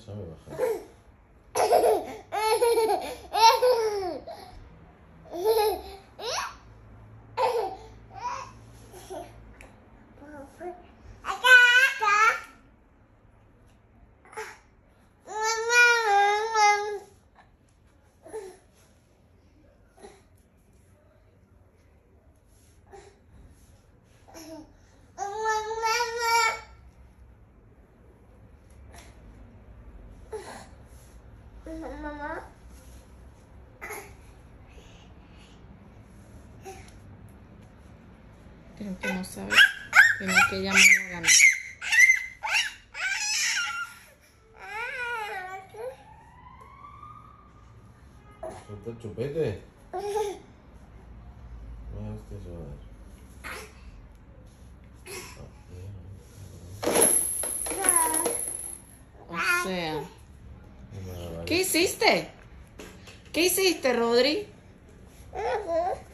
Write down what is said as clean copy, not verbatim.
sabe bajar. Mamá. Creo que no sabe. Tiene que llamar a ganar. Suelta el chupete. No, este se va a dar. O sea. ¿Qué hiciste? ¿Qué hiciste, Rodri?